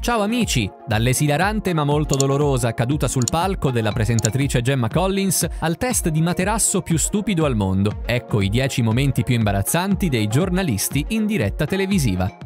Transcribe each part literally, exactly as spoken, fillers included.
Ciao amici! Dall'esilarante ma molto dolorosa caduta sul palco della presentatrice Gemma Collins al test di materasso più stupido al mondo. Ecco i dieci momenti più imbarazzanti dei giornalisti in diretta televisiva.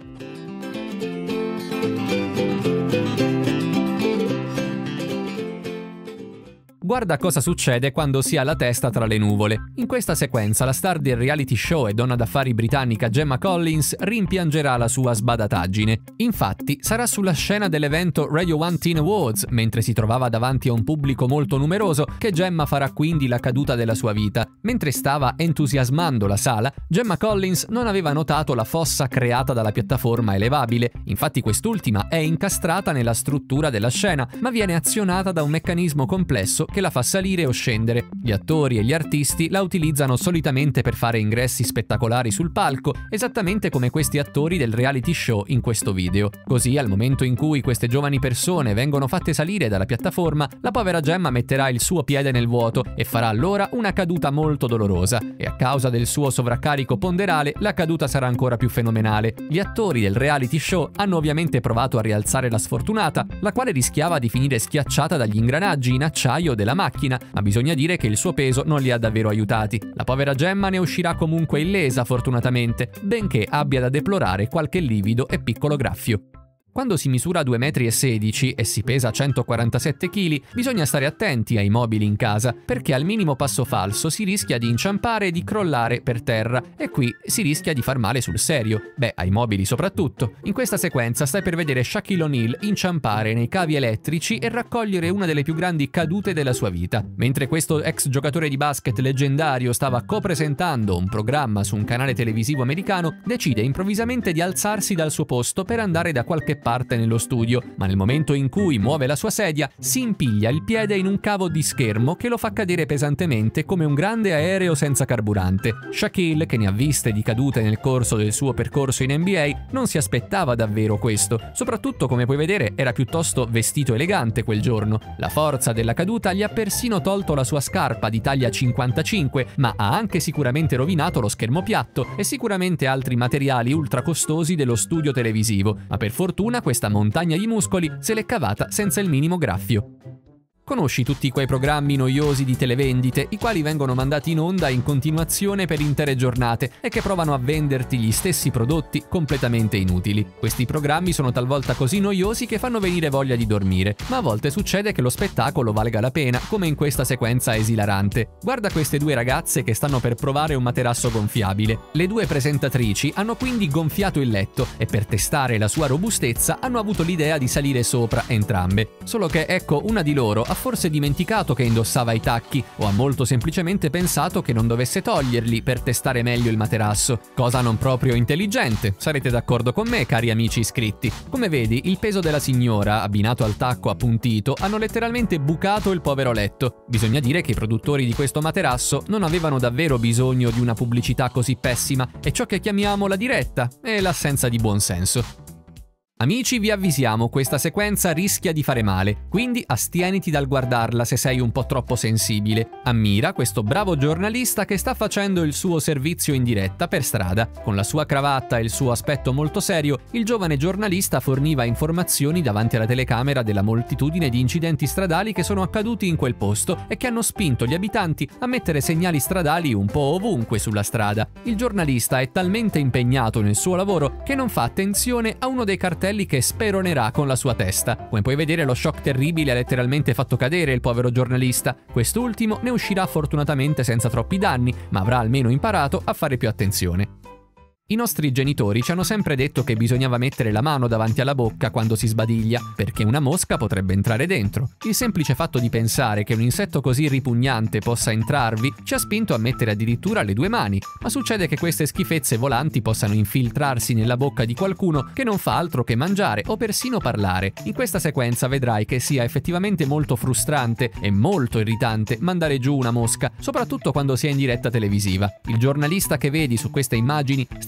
Guarda cosa succede quando si ha la testa tra le nuvole. In questa sequenza la star del reality show e donna d'affari britannica Gemma Collins rimpiangerà la sua sbadataggine. Infatti sarà sulla scena dell'evento Radio One Teen Awards, mentre si trovava davanti a un pubblico molto numeroso, che Gemma farà quindi la caduta della sua vita. Mentre stava entusiasmando la sala, Gemma Collins non aveva notato la fossa creata dalla piattaforma elevabile. Infatti quest'ultima è incastrata nella struttura della scena, ma viene azionata da un meccanismo complesso che la fa salire o scendere. Gli attori e gli artisti la utilizzano solitamente per fare ingressi spettacolari sul palco, esattamente come questi attori del reality show in questo video. Così, al momento in cui queste giovani persone vengono fatte salire dalla piattaforma, la povera Gemma metterà il suo piede nel vuoto e farà allora una caduta molto dolorosa. E a causa del suo sovraccarico ponderale, la caduta sarà ancora più fenomenale. Gli attori del reality show hanno ovviamente provato a rialzare la sfortunata, la quale rischiava di finire schiacciata dagli ingranaggi in acciaio della macchina, ma bisogna dire che il suo peso non li ha davvero aiutati. La povera Gemma ne uscirà comunque illesa fortunatamente, benché abbia da deplorare qualche livido e piccolo graffio. Quando si misura due virgola sedici metri e si pesa centoquarantasette chili, bisogna stare attenti ai mobili in casa, perché al minimo passo falso si rischia di inciampare e di crollare per terra, e qui si rischia di far male sul serio. Beh, ai mobili soprattutto. In questa sequenza stai per vedere Shaquille O'Neal inciampare nei cavi elettrici e raccogliere una delle più grandi cadute della sua vita. Mentre questo ex giocatore di basket leggendario stava co-presentando un programma su un canale televisivo americano, decide improvvisamente di alzarsi dal suo posto per andare da qualche parte parte nello studio, ma nel momento in cui muove la sua sedia si impiglia il piede in un cavo di schermo che lo fa cadere pesantemente come un grande aereo senza carburante. Shaquille, che ne ha viste di cadute nel corso del suo percorso in N B A, non si aspettava davvero questo. Soprattutto, come puoi vedere, era piuttosto vestito elegante quel giorno. La forza della caduta gli ha persino tolto la sua scarpa di taglia cinquantacinque, ma ha anche sicuramente rovinato lo schermo piatto e sicuramente altri materiali ultra costosi dello studio televisivo, ma per fortuna questa montagna di muscoli se l'è cavata senza il minimo graffio. Conosci tutti quei programmi noiosi di televendite, i quali vengono mandati in onda in continuazione per intere giornate e che provano a venderti gli stessi prodotti completamente inutili. Questi programmi sono talvolta così noiosi che fanno venire voglia di dormire, ma a volte succede che lo spettacolo valga la pena, come in questa sequenza esilarante. Guarda queste due ragazze che stanno per provare un materasso gonfiabile. Le due presentatrici hanno quindi gonfiato il letto e per testare la sua robustezza hanno avuto l'idea di salire sopra entrambe. Solo che, ecco, una di loro ha forse dimenticato che indossava i tacchi o ha molto semplicemente pensato che non dovesse toglierli per testare meglio il materasso. Cosa non proprio intelligente, sarete d'accordo con me, cari amici iscritti. Come vedi, il peso della signora, abbinato al tacco appuntito, hanno letteralmente bucato il povero letto. Bisogna dire che i produttori di questo materasso non avevano davvero bisogno di una pubblicità così pessima, è ciò che chiamiamo la diretta e l'assenza di buonsenso. Amici, vi avvisiamo, questa sequenza rischia di fare male, quindi astieniti dal guardarla se sei un po' troppo sensibile. Ammira questo bravo giornalista che sta facendo il suo servizio in diretta per strada. Con la sua cravatta e il suo aspetto molto serio, il giovane giornalista forniva informazioni davanti alla telecamera della moltitudine di incidenti stradali che sono accaduti in quel posto e che hanno spinto gli abitanti a mettere segnali stradali un po' ovunque sulla strada. Il giornalista è talmente impegnato nel suo lavoro che non fa attenzione a uno dei cartelli che speronerà con la sua testa. Come puoi vedere, lo shock terribile ha letteralmente fatto cadere il povero giornalista. Quest'ultimo ne uscirà fortunatamente senza troppi danni, ma avrà almeno imparato a fare più attenzione. I nostri genitori ci hanno sempre detto che bisognava mettere la mano davanti alla bocca quando si sbadiglia, perché una mosca potrebbe entrare dentro. Il semplice fatto di pensare che un insetto così ripugnante possa entrarvi ci ha spinto a mettere addirittura le due mani, ma succede che queste schifezze volanti possano infiltrarsi nella bocca di qualcuno che non fa altro che mangiare o persino parlare. In questa sequenza vedrai che sia effettivamente molto frustrante e molto irritante mandare giù una mosca, soprattutto quando si è in diretta televisiva. Il giornalista che vedi su queste immagini stava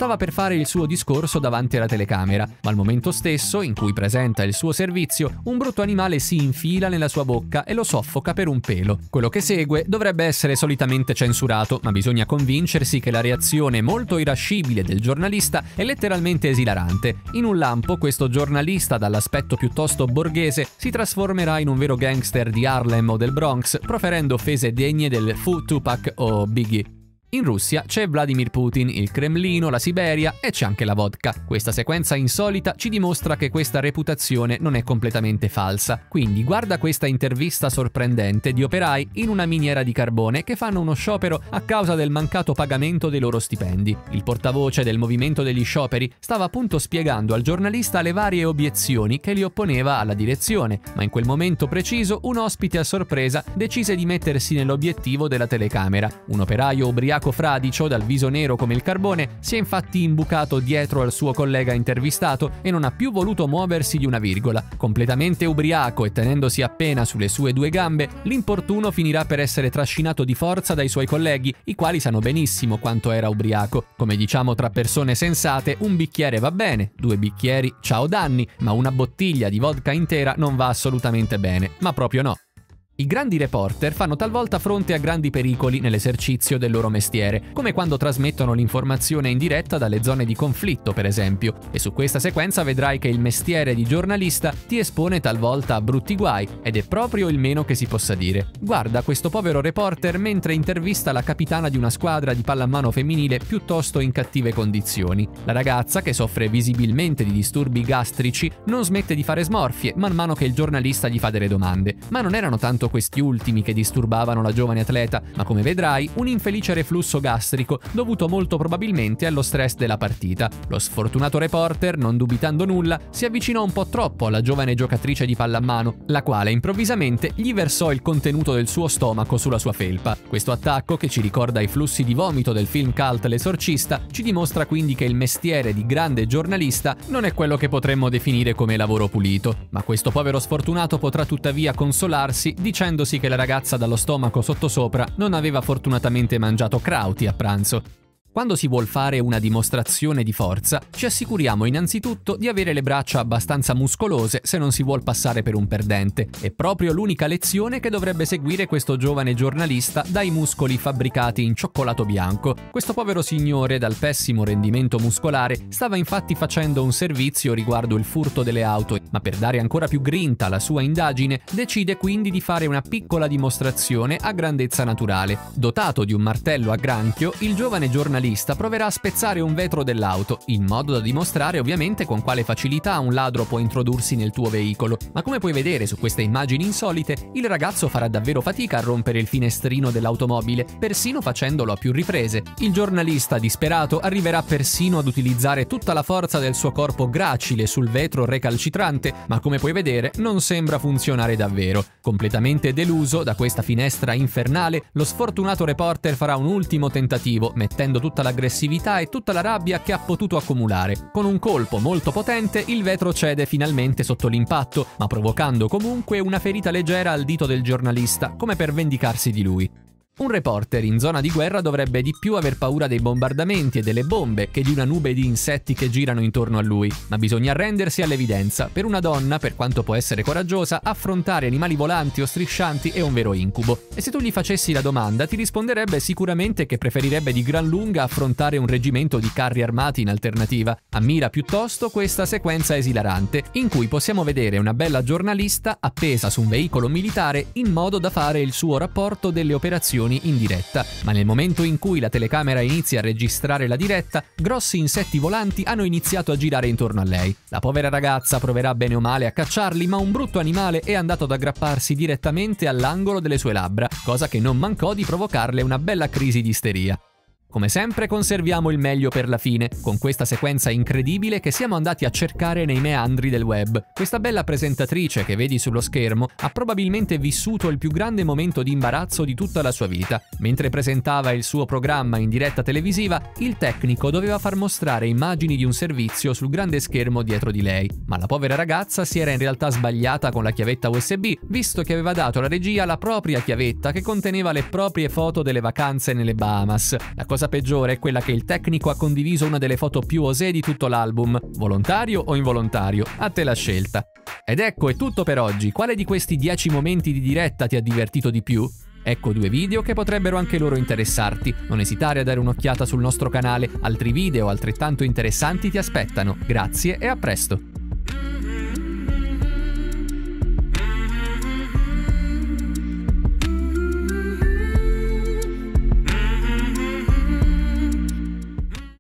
Stava per fare il suo discorso davanti alla telecamera, ma al momento stesso in cui presenta il suo servizio, un brutto animale si infila nella sua bocca e lo soffoca per un pelo. Quello che segue dovrebbe essere solitamente censurato, ma bisogna convincersi che la reazione molto irascibile del giornalista è letteralmente esilarante. In un lampo, questo giornalista dall'aspetto piuttosto borghese si trasformerà in un vero gangster di Harlem o del Bronx, proferendo offese degne del Fu Tupac o Biggie. In Russia c'è Vladimir Putin, il Cremlino, la Siberia e c'è anche la vodka. Questa sequenza insolita ci dimostra che questa reputazione non è completamente falsa. Quindi guarda questa intervista sorprendente di operai in una miniera di carbone che fanno uno sciopero a causa del mancato pagamento dei loro stipendi. Il portavoce del movimento degli scioperi stava appunto spiegando al giornalista le varie obiezioni che gli opponeva alla direzione, ma in quel momento preciso un ospite a sorpresa decise di mettersi nell'obiettivo della telecamera. Un operaio ubriaco fradicio dal viso nero come il carbone si è infatti imbucato dietro al suo collega intervistato e non ha più voluto muoversi di una virgola. Completamente ubriaco e tenendosi appena sulle sue due gambe, l'importuno finirà per essere trascinato di forza dai suoi colleghi, i quali sanno benissimo quanto era ubriaco. Come diciamo tra persone sensate, un bicchiere va bene, due bicchieri ciao danni, ma una bottiglia di vodka intera non va assolutamente bene, ma proprio no. I grandi reporter fanno talvolta fronte a grandi pericoli nell'esercizio del loro mestiere, come quando trasmettono l'informazione in diretta dalle zone di conflitto, per esempio. E su questa sequenza vedrai che il mestiere di giornalista ti espone talvolta a brutti guai, ed è proprio il meno che si possa dire. Guarda questo povero reporter mentre intervista la capitana di una squadra di pallamano femminile piuttosto in cattive condizioni. La ragazza, che soffre visibilmente di disturbi gastrici, non smette di fare smorfie man mano che il giornalista gli fa delle domande. Ma non erano tanto questi ultimi che disturbavano la giovane atleta, ma come vedrai un infelice reflusso gastrico dovuto molto probabilmente allo stress della partita. Lo sfortunato reporter, non dubitando nulla, si avvicinò un po' troppo alla giovane giocatrice di pallamano, la quale improvvisamente gli versò il contenuto del suo stomaco sulla sua felpa. Questo attacco, che ci ricorda i flussi di vomito del film cult L'Esorcista, ci dimostra quindi che il mestiere di grande giornalista non è quello che potremmo definire come lavoro pulito. Ma questo povero sfortunato potrà tuttavia consolarsi dicendo dicendosi che la ragazza dallo stomaco sottosopra non aveva fortunatamente mangiato krauti a pranzo. Quando si vuol fare una dimostrazione di forza, ci assicuriamo innanzitutto di avere le braccia abbastanza muscolose se non si vuol passare per un perdente. È proprio l'unica lezione che dovrebbe seguire questo giovane giornalista dai muscoli fabbricati in cioccolato bianco. Questo povero signore dal pessimo rendimento muscolare stava infatti facendo un servizio riguardo il furto delle auto, ma per dare ancora più grinta alla sua indagine decide quindi di fare una piccola dimostrazione a grandezza naturale. Dotato di un martello a granchio, il giovane giornalista proverà a spezzare un vetro dell'auto, in modo da dimostrare ovviamente con quale facilità un ladro può introdursi nel tuo veicolo. Ma come puoi vedere su queste immagini insolite, il ragazzo farà davvero fatica a rompere il finestrino dell'automobile, persino facendolo a più riprese. Il giornalista disperato arriverà persino ad utilizzare tutta la forza del suo corpo gracile sul vetro recalcitrante, ma come puoi vedere non sembra funzionare davvero. Completamente deluso da questa finestra infernale, lo sfortunato reporter farà un ultimo tentativo, mettendo tutta l'aggressività e tutta la rabbia che ha potuto accumulare. Con un colpo molto potente il vetro cede finalmente sotto l'impatto, ma provocando comunque una ferita leggera al dito del giornalista, come per vendicarsi di lui. Un reporter in zona di guerra dovrebbe di più aver paura dei bombardamenti e delle bombe che di una nube di insetti che girano intorno a lui, ma bisogna arrendersi all'evidenza: per una donna, per quanto può essere coraggiosa, affrontare animali volanti o striscianti è un vero incubo. E se tu gli facessi la domanda, ti risponderebbe sicuramente che preferirebbe di gran lunga affrontare un reggimento di carri armati in alternativa. Ammira piuttosto questa sequenza esilarante, in cui possiamo vedere una bella giornalista appesa su un veicolo militare in modo da fare il suo rapporto delle operazioni in diretta, ma nel momento in cui la telecamera inizia a registrare la diretta, grossi insetti volanti hanno iniziato a girare intorno a lei. La povera ragazza proverà bene o male a cacciarli, ma un brutto animale è andato ad aggrapparsi direttamente all'angolo delle sue labbra, cosa che non mancò di provocarle una bella crisi di isteria. Come sempre conserviamo il meglio per la fine, con questa sequenza incredibile che siamo andati a cercare nei meandri del web. Questa bella presentatrice che vedi sullo schermo ha probabilmente vissuto il più grande momento di imbarazzo di tutta la sua vita. Mentre presentava il suo programma in diretta televisiva, il tecnico doveva far mostrare immagini di un servizio sul grande schermo dietro di lei, ma la povera ragazza si era in realtà sbagliata con la chiavetta U S B, visto che aveva dato alla regia la propria chiavetta che conteneva le proprie foto delle vacanze nelle Bahamas. La cosa cosa peggiore è quella che il tecnico ha condiviso una delle foto più osé di tutto l'album. Volontario o involontario? A te la scelta. Ed ecco, è tutto per oggi. Quale di questi dieci momenti di diretta ti ha divertito di più? Ecco due video che potrebbero anche loro interessarti. Non esitare a dare un'occhiata sul nostro canale, altri video altrettanto interessanti ti aspettano. Grazie e a presto!